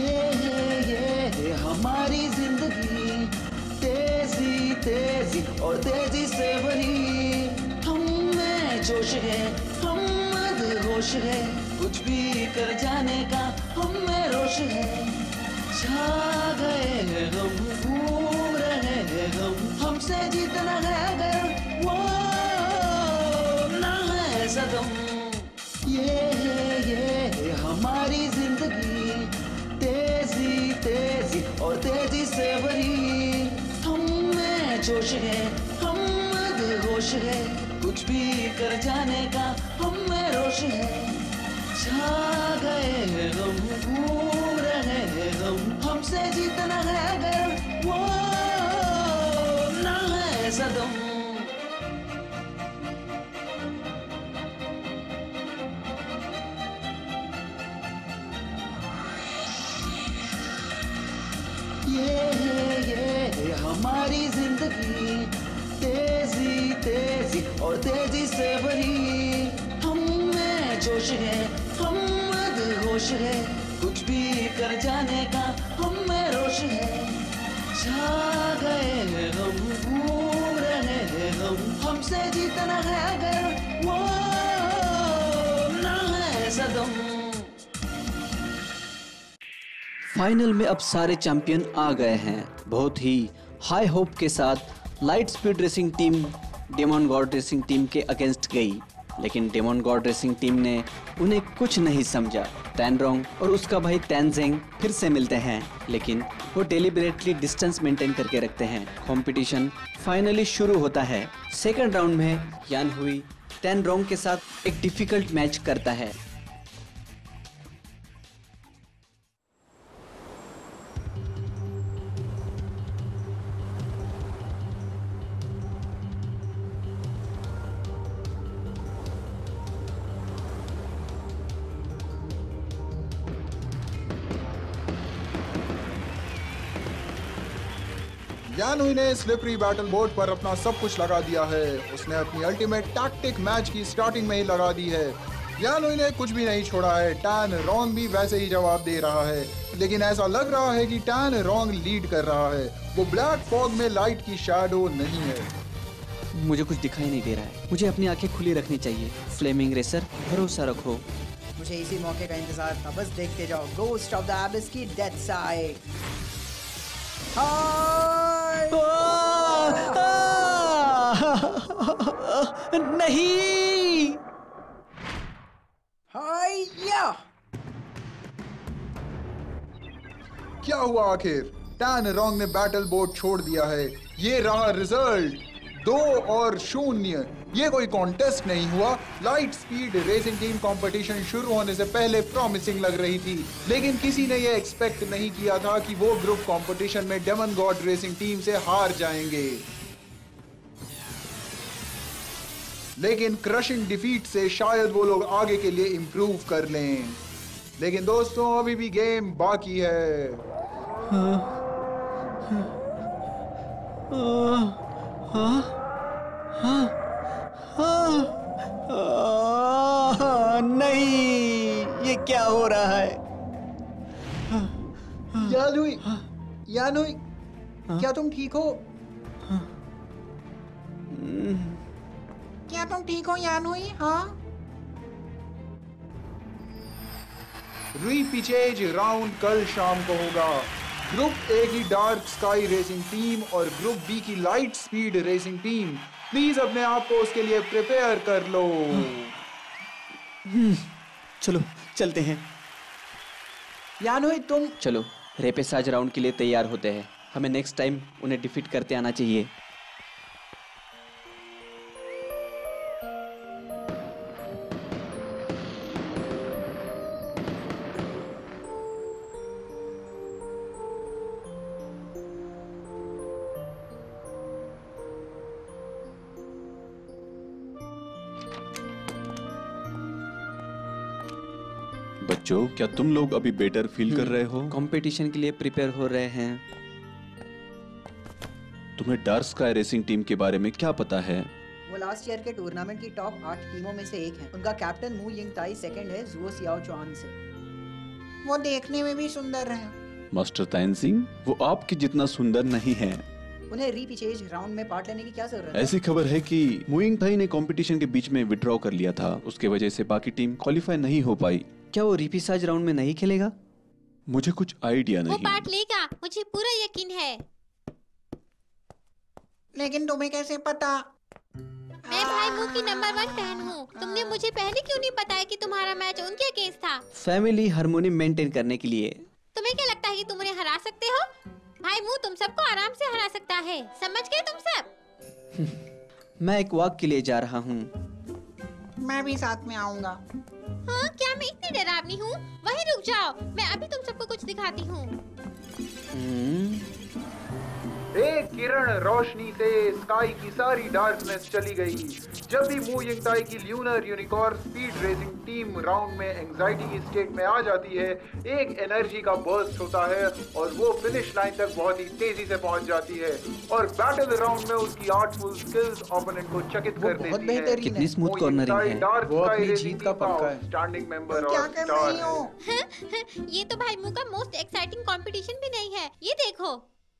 ये हमारी जिंदगी तेजी तेजी और तेजी से भरी, हम में जोश है, हम मदहोश है, कुछ भी कर जाने का हम में रोश है। छा गए हैं हम, घूम रहे हैं हमसे जीतना है अगर वो ना है सदम। ये हमारी जिंदगी तेजी तेजी और तेजी से भरी, हम में जोश है, हम मदहोश है, कुछ भी कर जाने का हम में रोश है। छा गए हैं हम, घूम रहे हैं हमसे जीतना है अगर वो ना है सदम। ये हमारी जिंदगी तेजी तेजी और तेजी से भरी, हम में जोश है, हम मदहोश है, कुछ भी कर जाने का हम में रोश है। छा गए हैं हम, घूम रहे हैं हमसे जीतना है अगर वो ना है सदम। फाइनल में अब सारे चैंपियन आ गए हैं। बहुत ही हाई होप के साथ Light Speed Racing Team Demon God Racing Team के अगेंस्ट गई, लेकिन डेमन गॉड रेसिंग टीम ने उन्हें कुछ नहीं समझा। टैनरोंग और उसका भाई टैनजेंग फिर से मिलते हैं, लेकिन वो डेलिबरेटली डिस्टेंस मेंटेन करके रखते हैं। कंपटीशन फाइनली शुरू होता है। सेकंड राउंड में यान हुई टैनरोंग के साथ एक डिफिकल्ट मैच करता है। यानुई ने स्लिपरी बैटल बोर्ड पर अपना सब कुछ लगा दिया है। उसने अपनी अल्टीमेट टैक्टिक मैच की स्टार्टिंग में ही लगा दी है। यानुई ने कुछ भी नहीं छोड़ा है। टैनरोंग भी वैसे ही जवाब दे रहा है, लेकिन ऐसा लग रहा है कि टैनरोंग लीड कर रहा है। वो ब्लैक फॉग में लाइट की शैडो नहीं है। मुझे कुछ दिखाई नहीं दे रहा है। मुझे अपनी आंखें खुली रखनी चाहिए। फ्लेमिंग रेसर, भरोसा रखो। मुझे इसी मौके का इंतजार था, बस देखते जाओ। गोस्ट ऑफ द एबिस की डेथ साइड। नहीं। क्या हुआ आखिर? टैनरोंग ने बैटल बोर्ड छोड़ दिया है। ये रहा रिजल्ट, 2 और 0। ये कोई कॉन्टेस्ट नहीं हुआ। Light Speed Racing Team competition शुरू होने से पहले प्रॉमिसिंग लग रही थी, लेकिन किसी ने ये एक्सपेक्ट नहीं किया था कि वो ग्रुप कंपटीशन में डेमन गॉड रेसिंग टीम से हार जाएंगे। लेकिन क्रशिंग डिफीट से शायद वो लोग आगे के लिए इंप्रूव कर लें। लेकिन दोस्तों, अभी भी गेम बाकी है। नहीं, ये क्या हो रहा है? यानुई, यानुई, क्या तुम ठीक हो? क्या तुम ठीक हो यानुई? हाँ। रीपिचेज राउंड कल शाम को होगा। ग्रुप ए की डार्क स्काई रेसिंग टीम और ग्रुप बी की Light Speed Racing Team, please अपने आप को उसके लिए प्रिपेयर कर लो। चलो चलते हैं। यानुई तुम चलो रेपेसाज राउंड के लिए तैयार होते हैं। हमें नेक्स्ट टाइम उन्हें डिफीट करते आना चाहिए। बच्चों, क्या तुम लोग अभी बेटर फील कर रहे हो? कंपटीशन के लिए प्रिपेयर हो रहे हैं। तुम्हें डार्क स्काई रेसिंग टीम के बारे में क्या पता है? वो लास्ट ईयर के टूर्नामेंट की टॉप 8 टीमों में से एक है। उनका कैप्टन मू यिंग ताई सेकंड है जुओ सियाओ चुआन से। वो देखने में भी सुंदर है। मास्टर ताइन सिंह, वो आपके जितना सुंदर नहीं है। उन्हें रीपीचेज राउंड में पार्ट लेने की क्या जरूरत है? ऐसी खबर है कि मुइंग थाई ने कंपटीशन के बीच में विड्रॉ कर लिया था, उसके वजह से बाकी टीम क्वालिफाई नहीं हो पाई। क्या वो रिपीसाज राउंड में नहीं खेलेगा? मुझे कुछ आइडिया वो नहीं। पार्ट लेगा, मुझे पूरा यकीन है। लेकिन तुम्हें कैसे पता? मैं भाई मुंह की नंबर 1 फैन हूँ। तुमने मुझे पहले क्यों नहीं बताया कि तुम्हारा मैच उनके अगेंस्ट था? फैमिली हार्मोनी मेंटेन करने के लिए। तुम्हें क्या लगता है कि तुम उन्हें हरा सकते हो? भाई मुंह तुम सबको आराम से हरा सकता है, समझ गए तुम सब? मैं एक वॉक के लिए जा रहा हूँ। मैं भी साथ में आऊंगा। हाँ, क्या मैं इतनी डरावनी हूँ? वहीं रुक जाओ, मैं अभी तुम सबको कुछ दिखाती हूँ। एक किरण रोशनी से स्काई की सारी डार्कनेस चली गई। जब भी मू यिंगताई की Lunar Unicorn Speed Racing Team round में एंजाइटी की स्टेट में आ जाती है, एक एनर्जी का बर्स्ट होता है और वो फिनिश लाइन तक बहुत ही तेजी से पहुंच जाती है और बैटल राउंड में उसकी आर्टफुल स्किल्स ओपोनेंट को चकित कर देती है। कितनी स्मूथ कॉर्नरिंग है। वो अपनी जीत का पक्का है। स्टैंडिंग मेंबर क्या और कर स्टार रही हो? ये तो भाई मुंह का मोस्ट एक्साइटिंग कंपटीशन भी नहीं है, ये देखो।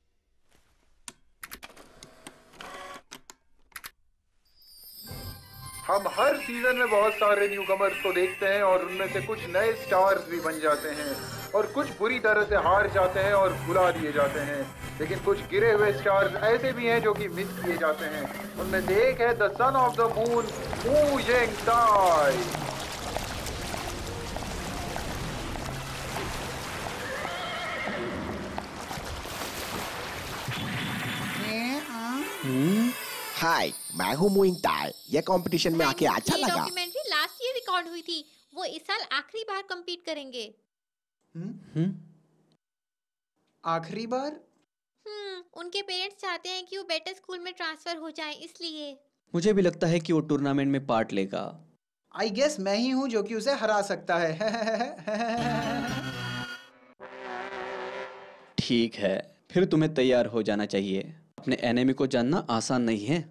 हम हर सीजन में बहुत सारे न्यूकमर्स को देखते हैं और उनमें से कुछ नए स्टार्स भी बन जाते हैं और कुछ बुरी तरह से हार जाते हैं और भुला दिए जाते हैं। लेकिन कुछ गिरे हुए स्टार्स ऐसे भी हैं जो कि मिस किए जाते हैं। उनमें से एक है the Son of the Moon, Mu Yingtai. हाय, मैं हूँ मुइंग ताई। ये कंपटीशन में आके अच्छा ये लगा। डॉक्यूमेंट्री लास्ट ईयर रिकॉर्ड हुई थी। वो इस साल आखिरी बार compete करेंगे। आखिरी बार? उनके पेरेंट्स चाहते हैं कि वो बेटर स्कूल में ट्रांसफर हो जाएं, इसलिए। मुझे भी लगता है कि वो टूर्नामेंट में पार्ट लेगा। आई गेस मैं ही हूँ जो कि उसे हरा सकता है। ठीक है, फिर तुम्हें तैयार हो जाना चाहिए। अपने एनिमी को जानना आसान नहीं है।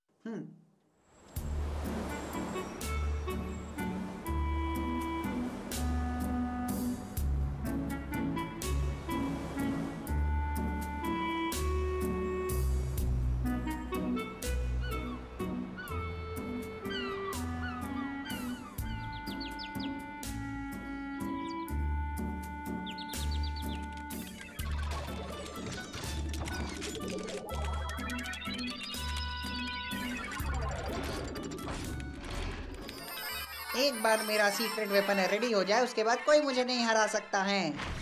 एक बार मेरा सीक्रेट वेपन रेडी हो जाए, उसके बाद कोई मुझे नहीं हरा सकता है।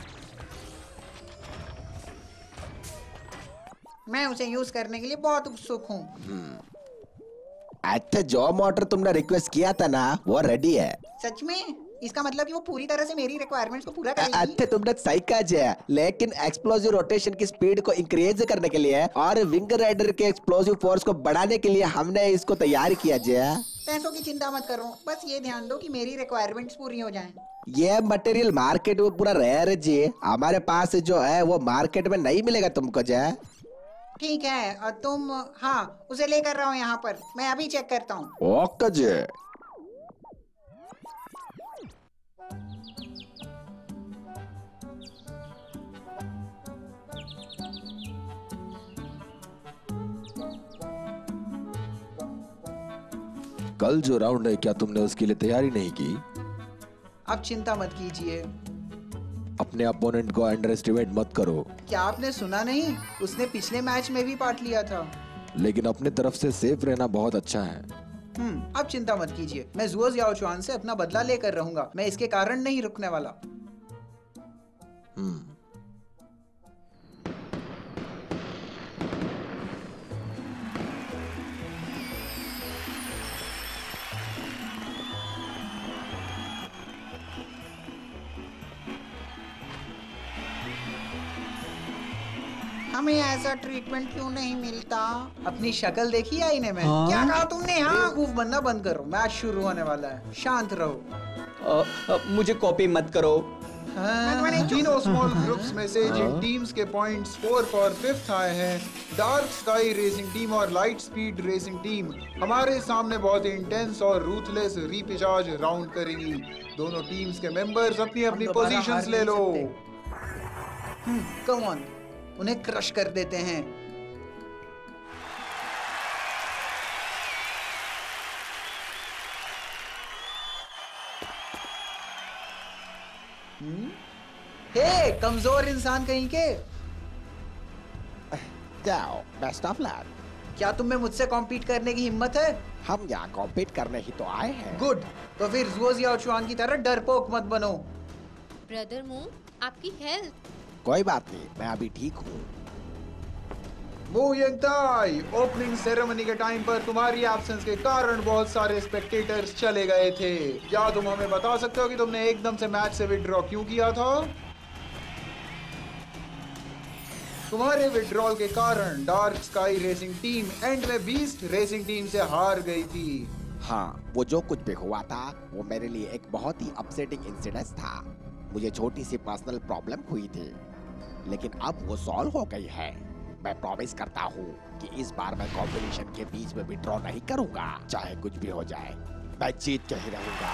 मैं उसे यूज करने के लिए बहुत उत्सुक हूँ। अच्छा, जो मोटर तुमने रिक्वेस्ट किया था ना, वो रेडी है। सच में? इसका मतलब कि वो पूरी तरह से मेरी रिक्वायरमेंट्स को पूरा करेगी? अच्छा, तुमने सही कहा है, लेकिन एक्सप्लोसिव रोटेशन की स्पीड को इंक्रीज करने के लिए और विंग राइडर के एक्सप्लोसिव फोर्स को बढ़ाने के लिए हमने इसको तैयार किया है। पैसों की चिंता मत करो, बस ये ध्यान दो कि मेरी रिक्वायरमेंट्स पूरी हो जाएं। ये मटेरियल मार्केट में पूरा रेयर है जी। हमारे पास जो है वो मार्केट में नहीं मिलेगा तुमको जी। ठीक है, और तुम? हाँ, उसे लेकर रहो यहाँ पर, मैं अभी चेक करता हूँ। ओके जी। कल जो राउंड है, क्या तुमने उसके लिए तैयारी नहीं की? अब चिंता मत कीजिए। अपने अपोनेंट को अंडर एस्टिमेट मत करो। क्या आपने सुना नहीं? उसने पिछले मैच में भी पार्ट लिया था। लेकिन अपने तरफ से सेफ रहना बहुत अच्छा है। अब चिंता मत कीजिए, मैं जुओ जियाओचुआन से अपना बदला लेकर रहूंगा। मैं इसके कारण नहीं रुकने वाला। हमें ऐसा ट्रीटमेंट क्यों नहीं मिलता? अपनी शक्ल देखी आईने में? क्या कहा तुमने? हाँ, बेवकूफ बनना बंद करो, मैच शुरू होने वाला है। शांत रहो। मुझे कॉपी मत करो। तीनों स्मॉल ग्रुप्स में से जिन टीम्स के पॉइंट्स 4 और 5th आए हैं, डार्क स्काई रेसिंग टीम और लाइट स्पीड रेसिंग टीम हमारे सामने बहुत ही इंटेंस और रूथलेस रीपिचार्ज राउंड करेंगी। दोनों टीम्स के मेंबर्स अपनी अपनी पोजीशंस ले लो। कम ऑन, उन्हें क्रश कर देते हैं। हे कमजोर इंसान कहीं के, जाओ, बेस्ट ऑफ लक। क्या तुम में मुझसे कॉम्पीट करने की हिम्मत है? हम यहाँ कॉम्पीट करने ही तो आए हैं। गुड, तो फिर जुओ जियाओचुआन की तरह डरपोक मत बनो। ब्रदर मू, आपकी हेल्थ। कोई बात नहीं, मैं अभी ठीक हूँ। वो यंगताई, ओपनिंग सेरेमनी के टाइम पर तुम्हारी एब्सेंस के कारण बहुत सारे स्पेक्टेटर्स चले गए थे। क्या तुम हमें बता सकते हो कि तुमने एकदम से मैच से विड्रॉ क्यों किया था? तुम्हारे विड्रॉल के कारण Dark Sky Racing Team end में बीस्ट रेसिंग टीम से हार गई थी। हाँ, वो जो कुछ भी हुआ था वो मेरे लिए एक बहुत ही अपसेटिंग इंसिडेंट था। मुझे छोटी सी पर्सनल प्रॉब्लम हुई थी, लेकिन अब वो सॉल्व हो गई है। मैं प्रॉमिस करता हूँ कि इस बार मैं कंपटीशन के बीच में विड्रॉ नहीं करूँगा, चाहे कुछ भी हो जाए। मैं जीत के ही रहूँगा।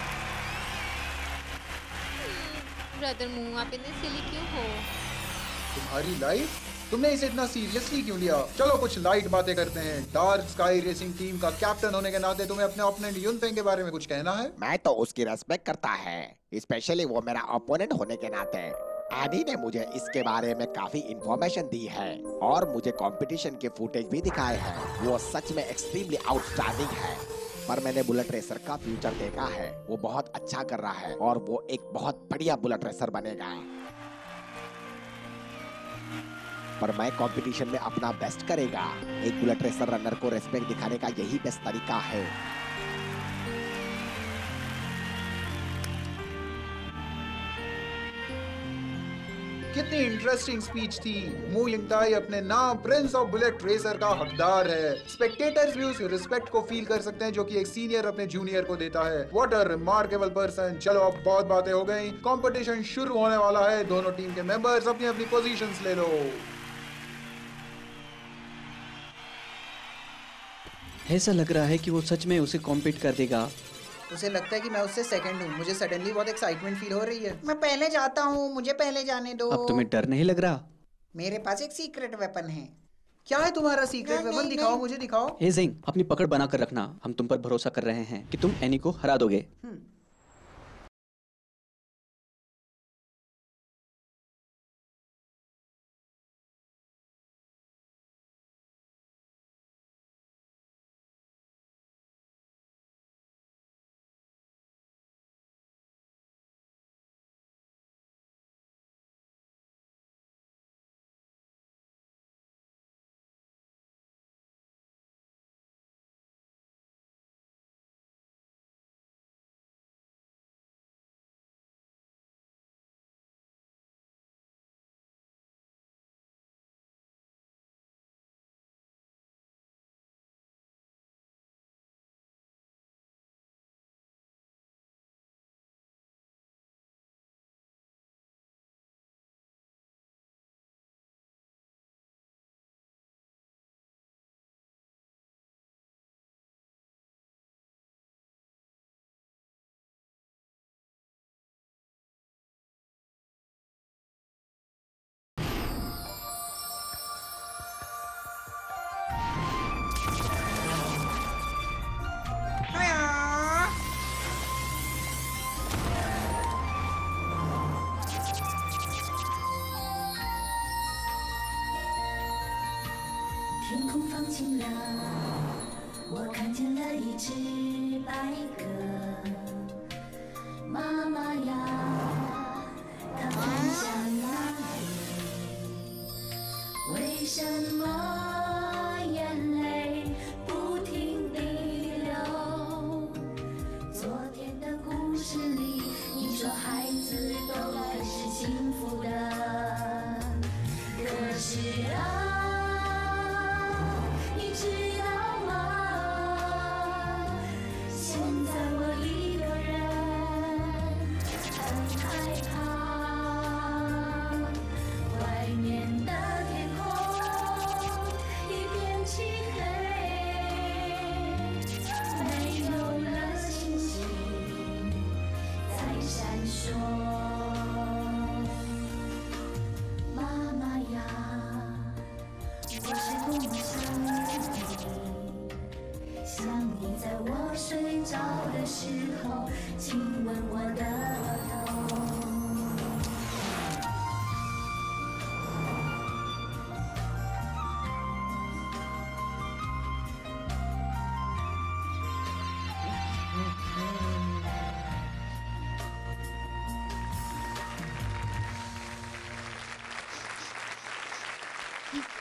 ब्रदर मू, आप इतने सिली क्यों हो? तुम्हारी लाइफ? तुमने इसे इतना सीरियसली क्यों लिया? चलो कुछ लाइट बातें करते हैं। डार्क स्काई रेसिंग टीम का कैप्टन होने के नाते तुम्हें अपने ओपोनेंट युनफेंग के बारे में कुछ कहना है? मैं तो उसकी रेस्पेक्ट करता है, स्पेशली वो मेरा ओपोनेंट होने के नाते। एनी ने मुझे इसके बारे में काफी इंफॉर्मेशन दी है और मुझे कंपटीशन के फुटेज भी दिखाए हैं। वो सच में एक्सट्रीमली आउटस्टैंडिंग है। पर मैंने बुलेट रेसर का फ्यूचर देखा है, वो बहुत अच्छा कर रहा है और वो एक बहुत बढ़िया बुलेट रेसर बनेगा। पर मैं कंपटीशन में अपना बेस्ट करेगा। एक बुलेट रेसर रनर को रेस्पेक्ट दिखाने का यही बेस्ट तरीका है। कितनी इंटरेस्टिंग स्पीच थी। मू यंगताई अपने नाम प्रिंस ऑफ बुलेट रेसर का हकदार है। स्पेक्टेटर्स भी उस रिस्पेक्ट को फील कर सकते हैं जो कि एक सीनियर अपने जूनियर को देता है। What a remarkable person. चलो अब बहुत बातें हो गई, कंपटीशन शुरू होने वाला है। दोनों टीम के मेंबर्स अपनी अपनी पोजीशंस ले लो। ऐसा लग रहा है कि वो सच में उसे कॉम्पीट कर देगा। उसे लगता है कि मैं उससे सेकंड हूँ। मुझे सडनली बहुत एक्साइटमेंट फील हो रही है। मैं पहले जाता हूँ, मुझे पहले जाने दो। अब तुम्हें डर नहीं लग रहा? मेरे पास एक सीक्रेट वेपन है। क्या है तुम्हारा सीक्रेट वेपन? दिखाओ, मुझे दिखाओ। हे जिंग, अपनी पकड़ बनाकर रखना। हम तुम पर भरोसा कर रहे हैं कि तुम एनी को हरा दोगे।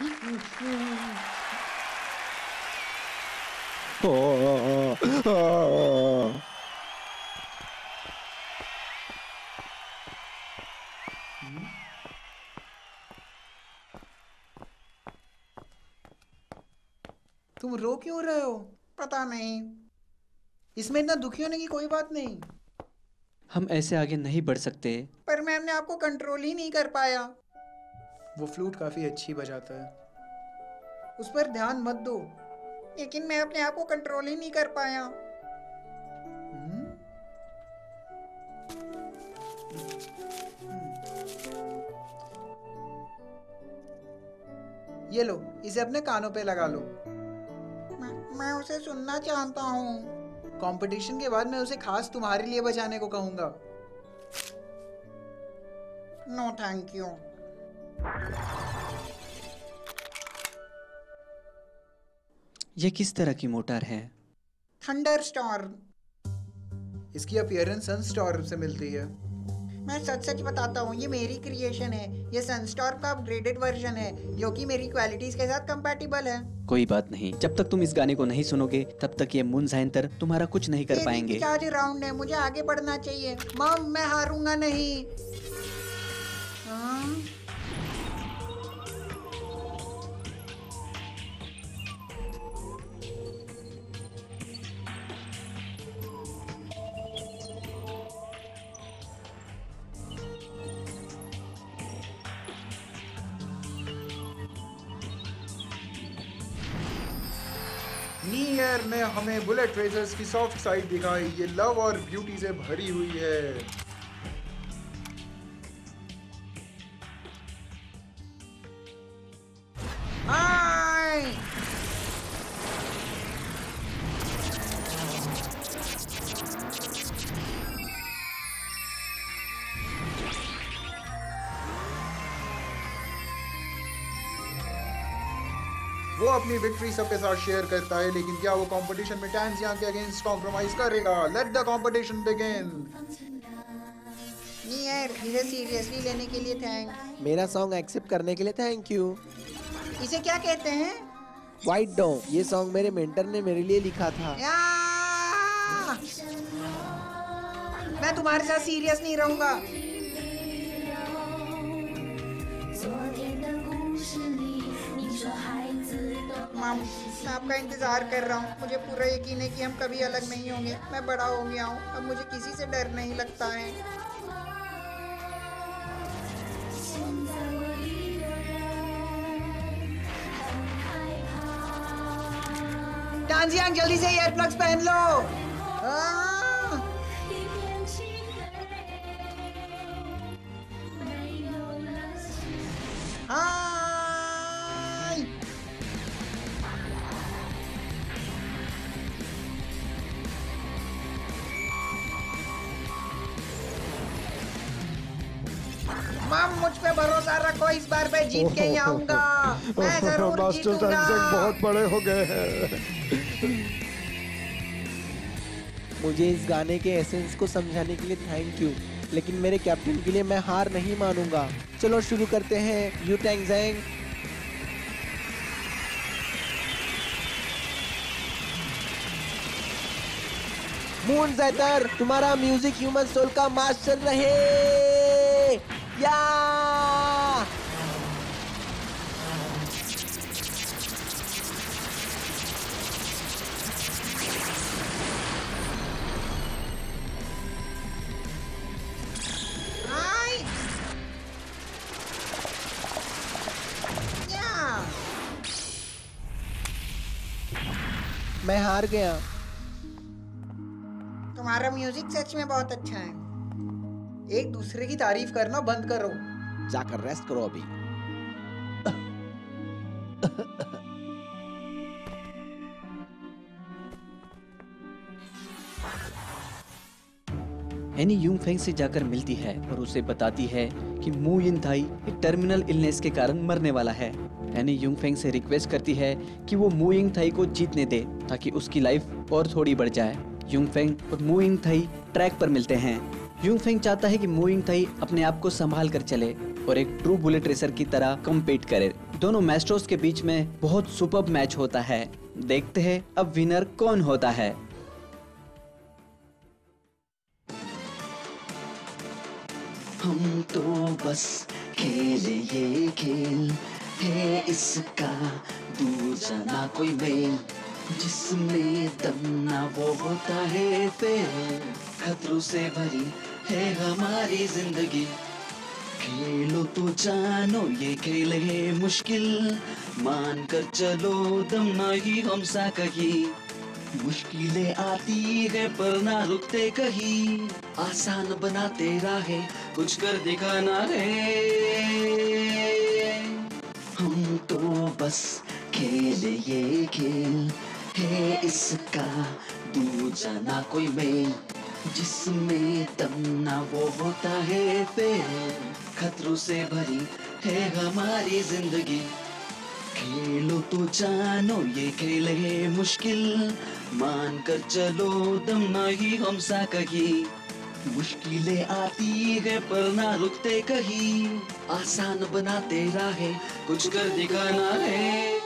तुम रो क्यों रहे हो? पता नहीं। इसमें इतना दुखी होने की कोई बात नहीं। हम ऐसे आगे नहीं बढ़ सकते। पर मैं अपने आप को कंट्रोल ही नहीं कर पाया। वो फ्लूट काफी अच्छी बजाता है, उस पर ध्यान मत दो। लेकिन मैं अपने आप को कंट्रोल ही नहीं कर पाया। ये लो, इसे अपने कानों पे लगा लो। मैं उसे सुनना चाहता हूँ। कंपटीशन के बाद मैं उसे खास तुम्हारे लिए बजाने को कहूंगा। No thank you. ये किस तरह की मोटर है? Thunder storm. इसकी अपीयरेंस सनस्टॉर्म से मिलती है। मैं सच सच बताता हूँ, ये मेरी क्रिएशन है। ये सनस्टॉर्म का अपग्रेडेड वर्जन है जो कि मेरी क्वालिटीज के साथ कंपैटिबल है। कोई बात नहीं, जब तक तुम इस गाने को नहीं सुनोगे तब तक ये मूनशाइनर तुम्हारा कुछ नहीं कर पाएंगे। ये राउंड है, मुझे आगे बढ़ना चाहिए। मॉम, मैं हारूंगा नहीं। हाँ? नीयर ने हमें बुलेट रेसर्स की सॉफ्ट साइड दिखाई। ये लव और ब्यूटी से भरी हुई है। हाय! वो अपनी विक्ट्री सबके साथ शेयर करता है, लेकिन क्या वो कंपटीशन में टैंजिया के अगेंस्ट कॉम्प्रोमाइज करेगा? Let the competition begin. Near, इसे सीरियसली लेने के लिए थैंक। मेरा सॉन्ग एक्सेप्ट करने के लिए थैंक यू। इसे क्या कहते हैं? वाइट डॉ। ये सॉन्ग मेरे मेंटर ने मेरे लिए लिखा था। मैं तुम्हारे साथ सीरियस नहीं रहूंगा। माम, मैं आपका इंतजार कर रहा हूँ। मुझे पूरा यकीन है कि हम कभी अलग नहीं होंगे। मैं बड़ा हो गया हूँ, अब मुझे किसी से डर नहीं लगता है। टांजियांग, जल्दी से ईयर प्लग्स पहन लो। माम, मुझ पे भरोसा रखो, इस बार मैं जीत के ही आऊंगा। मैं जरूर जीतूंगा। बहुत बड़े हो गए हैं। मुझे इस गाने के एसेंस को समझाने के लिए थैंक यू, लेकिन मेरे कैप्टन के लिए मैं हार नहीं मानूंगा। चलो शुरू करते हैं। यू टैंग जैंग। मून ज़ैतर, तुम्हारा म्यूजिक ह्यूमन सोल का मास्टर रहे। या मैं हार गया। तुम्हारा म्यूजिक सच में बहुत अच्छा है। एक दूसरे की तारीफ करना बंद करो। जाकर रेस्ट करो अभी। एनी यूंगफेंग से जाकर मिलती है और उसे बताती है कि मू यिनथाई एक टर्मिनल इलनेस के कारण मरने वाला है। एनी यूंगफेंग से रिक्वेस्ट करती है कि वो मू यिनथाई को जीतने दे ताकि उसकी लाइफ और थोड़ी बढ़ जाए। यूंगफेंग और मू यिनथाई ट्रैक पर मिलते हैं। यूंगफेंग चाहता है कि मू यिनथाई अपने आप को संभाल कर चले, और एक ट्रू बुलेट रेसर की तरह कम्पीट करे। दोनों मास्टर्स के बीच में बहुत सुपर्ब मैच होता है। देखते हैं अब विनर कौन होता है। हम तो बस खेले ये खेल है, इसका दूजा ना कोई मेल, जिसमें दम ना वो होता है फेल। खतरों से भरी है हमारी जिंदगी, खेलो तो जानो ये खेल है मुश्किल, मान कर चलो दम नहीं हम सा कहीं। मुश्किलें आती है पर ना रुकते कहीं, आसान बनाते राहें कुछ कर दिखाना है। हम तो बस खेले ये खेल है, इसका दूजा ना कोई मेल, जिसमें दम ना वो होता है फेल। खतरों से भरी है हमारी जिंदगी, खेलो तो जानो ये खेल है मुश्किल, मान कर चलो दम नहीं हम सा कहीं। मुश्किलें आती है पर ना रुकते कहीं, आसान बनाते राहें कुछ कर दिखाना है।